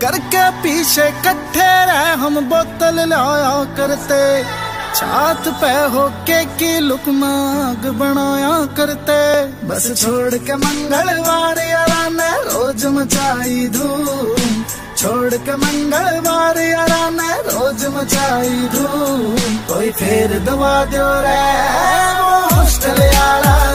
करके पीछे कट्ठे रह हम बोतल लाया करते, छात पे होके की लुक मांग बनाया करते। बस छोड़ के मंगलवार याराने रोज मचाई धूम, छोड़ के मंगलवार याराने रोज मचाई धूम। कोई फेर दवा दो रे वो हॉस्टल यारा